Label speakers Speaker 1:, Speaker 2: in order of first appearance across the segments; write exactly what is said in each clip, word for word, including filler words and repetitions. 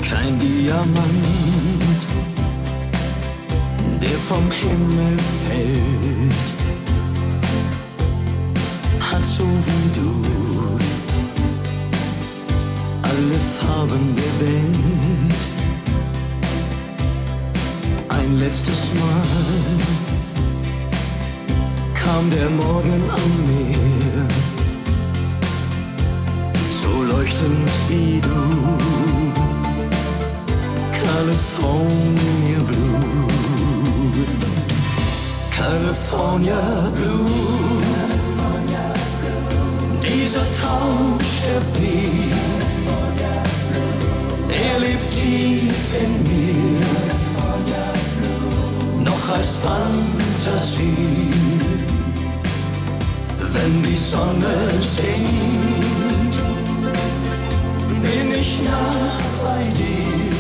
Speaker 1: Kein Diamant, der vom Himmel fällt, hat so wie du alle Farben der Welt. Ein letztes Mal kam der Morgen am Meer, so leuchtend wie du, California Blue, California Blue, dieser Traum stirbt nie, er lebt tief in mir, noch als Fantasie. Wenn die Sonne singt, bin ich nah bei dir.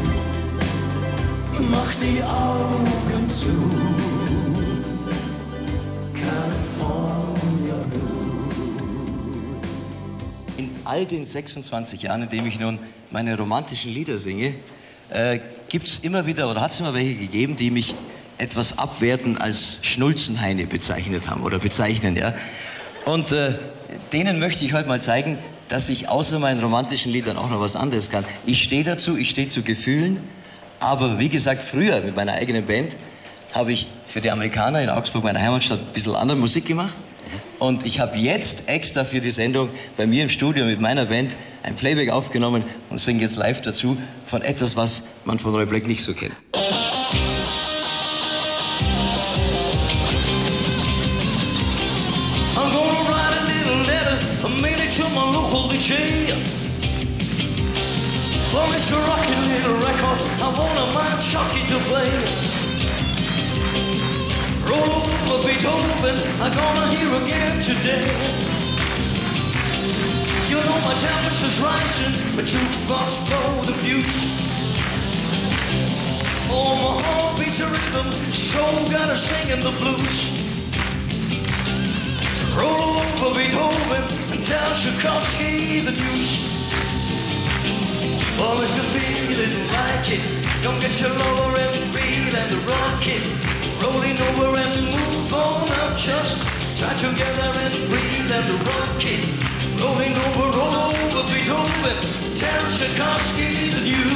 Speaker 1: Mach die Augen zu, California Blue.
Speaker 2: In all den sechsundzwanzig Jahren, in denen ich nun meine romantischen Lieder singe, äh, gibt es immer wieder, oder hat es immer welche gegeben, die mich etwas abwertend als Schnulzenheine bezeichnet haben oder bezeichnen, ja. Und äh, denen möchte ich heute mal zeigen, dass ich außer meinen romantischen Liedern auch noch was anderes kann. Ich stehe dazu, ich stehe zu Gefühlen, aber wie gesagt, früher mit meiner eigenen Band habe ich für die Amerikaner in Augsburg, meiner Heimatstadt, ein bisschen andere Musik gemacht. Und ich habe jetzt extra für die Sendung bei mir im Studio mit meiner Band ein Playback aufgenommen und singe jetzt live dazu von etwas, was man von Roy Black nicht so kennt.
Speaker 3: Well, it's a rockin' little record, I want a man Chucky to play. Roll over Beethoven, I'm gonna hear again today. You know my temperature's rising, but jukebox blow the fuse. Oh, my heart beats a rhythm, so gotta sing in the blues. Roll over Beethoven and tell Tchaikovsky the news. Oh, if you feel it like it, come get your lover and reel and rock it. Rolling over and move on up, just try together and reel and rock it. Rolling over, roll over Beethoven, tell Tchaikovsky the news.